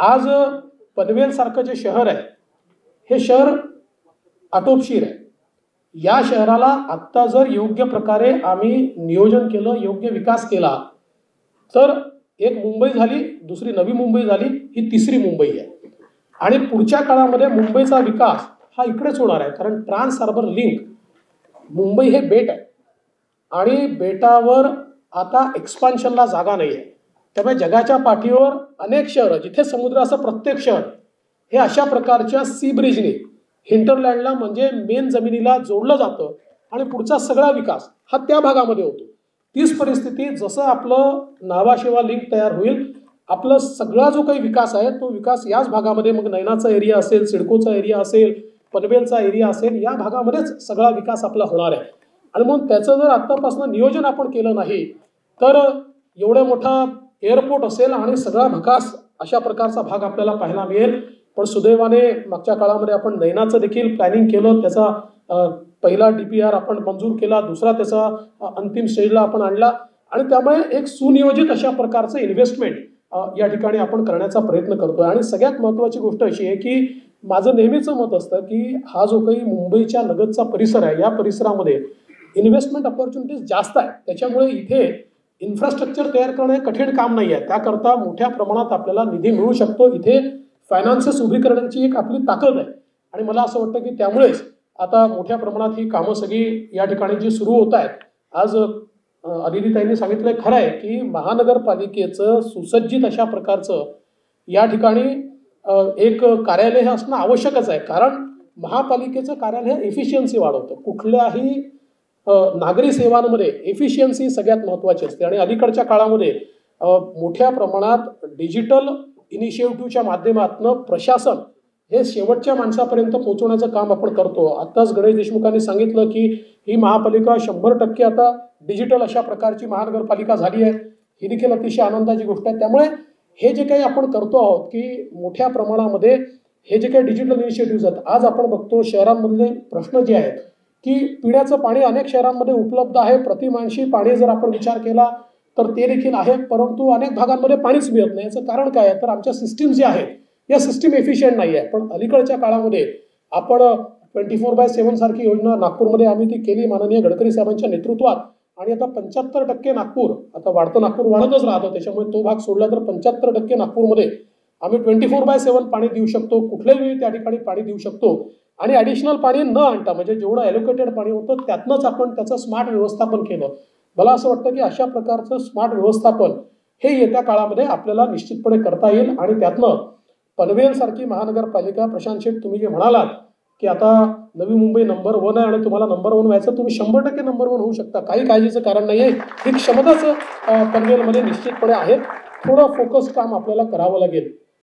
आज पनवेल सारखं जे शहर आहे हे शहर आटोपशीर आहे. या शहराला आत्ता जर योग्य प्रकारे आम्ही नियोजन केलं, योग्य विकास केला तर एक मुंबई झाली, दुसरी नवी मुंबई झाली, ही तिसरी मुंबई आहे. आणि पुढच्या काळामध्ये मुंबईचा विकास हा इकडेच होणार आहे. कारण ट्रान्स हार्बर लिंक, मुंबई हे बेट आहे आणि बेटावर आता एक्सपान्शनला जागा नाही आहे. त्यामुळे जगाच्या पाठीवर अनेक शहरं जिथे समुद्र असं प्रत्येक शहर हे अशा प्रकारच्या सी ब्रिजने हिंटरलँडला म्हणजे मेन जमिनीला जोडलं जातं आणि पुढचा सगळा विकास हा त्या भागामध्ये होतो. तीच परिस्थिती जसं आपलं नावाशेवा लिंक तयार होईल, आपला सगळा जो काही विकास आहे तो विकास याच भागामध्ये, मग नैनाचा एरिया असेल, सिडकोचा एरिया असेल, पनवेलचा एरिया असेल, या भागामध्येच सगळा विकास आपला होणार आहे. आणि म्हणून त्याचं जर आत्तापासून नियोजन आपण केलं नाही तर एवढा मोठा एअरपोर्ट असेल आणि सगळा विकास अशा प्रकारचा भाग आपल्याला पाहायला मिळेल. पण सुदैवाने मागच्या काळामध्ये आपण नैनाचं देखील प्लॅनिंग केलं, त्याचा पहिला DPR आपण मंजूर केला, दुसरा त्याचा अंतिम स्टेजला आपण आणला आणि त्यामुळे एक सुनियोजित अशा प्रकारचं इन्व्हेस्टमेंट या ठिकाणी आपण करण्याचा प्रयत्न करतोय. आणि सगळ्यात महत्त्वाची गोष्ट अशी आहे की माझं नेहमीचं मत असतं की हा जो काही मुंबईच्या लगतचा परिसर आहे या परिसरामध्ये इन्व्हेस्टमेंट ऑपॉर्च्युनिटीज जास्त आहे. त्याच्यामुळे इथे इन्फ्रास्ट्रक्चर तयार करणं हे कठीण काम नाही आहे. त्याकरता मोठ्या प्रमाणात आपल्याला निधी मिळू शकतो. इथे फायनान्सेस उभी करण्याची एक आपली ताकद आहे आणि मला असं वाटतं की त्यामुळेच आता मोठ्या प्रमाणात ही कामं सगळी या ठिकाणी जी सुरू होत आहेत. आज अदितीताईंनी सांगितलं खरं आहे की महानगरपालिकेचं सुसज्जित अशा प्रकारचं या ठिकाणी एक कार्यालय हे असणं आवश्यकच आहे. कारण महापालिकेचं कार्यालय हे एफिशियन्सी वाढवतं. कुठल्याही नागरी सेवांमध्ये एफिशियन्सी सगळ्यात महत्त्वाची असते आणि अलीकडच्या काळामध्ये मोठ्या प्रमाणात डिजिटल इनिशिएटिव्हच्या माध्यमातून प्रशासन हे शेवटच्या माणसापर्यंत पोहोचवण्याचं काम आपण करतो. आत्ताच गणेश देशमुखांनी सांगितलं की ही महापालिका 100% आता डिजिटल अशा प्रकारची महानगरपालिका झाली आहे. ही देखील अतिशय आनंदाची गोष्ट आहे. त्यामुळे हे जे काही आपण करतो आहोत की मोठ्या प्रमाणामध्ये हे जे काही डिजिटल इनिशिएटिव्ह आहेत, आज आपण बघतो शहरांमधले प्रश्न जे आहेत की पिण्याचं पाणी अनेक शहरांमध्ये उपलब्ध आहे, प्रतिमानशी पाणी जर आपण विचार केला तर ते देखील आहे, परंतु अनेक भागांमध्ये पाणीच मिळत नाही. याचं कारण काय आहे तर आमच्या सिस्टीम जे आहेत या सिस्टीम एफिशियंट नाही आहे. पण अलीकडच्या काळामध्ये आपण 24/7 सारखी योजना नागपूरमध्ये आम्ही ती केली माननीय गडकरी साहेबांच्या नेतृत्वात आणि आता 75% नागपूर, आता वाढतं नागपूर वाढतच राहतं त्याच्यामुळे तो भाग सोडला तर 75% नागपूरमध्ये आम्ही 24/7 पाणी देऊ शकतो. कुठल्याही वेळी त्या ठिकाणी पाणी देऊ शकतो आणि ॲडिशनल पाणी न आणता म्हणजे जेवढं ॲलोकेटेड पाणी होतं त्यातनंच आपण त्याचं स्मार्ट व्यवस्थापन केलं. मला असं वाटतं की अशा प्रकारचं स्मार्ट व्यवस्थापन हे येत्या काळामध्ये आपल्याला निश्चितपणे करता येईल आणि त्यातनं पनवेलसारखी महानगरपालिका, प्रशांत शेठ तुम्ही जे म्हणालात की आता नवी मुंबई नंबर 1 आहे आणि तुम्हाला नंबर 1 व्हायचं, तुम्ही 100% नंबर 1 होऊ शकता. काही काळजीचं कारण नाही आहे. ही क्षमताच पनवेलमध्ये निश्चितपणे आहे. थोडं फोकस काम आपल्याला करावं लागेल.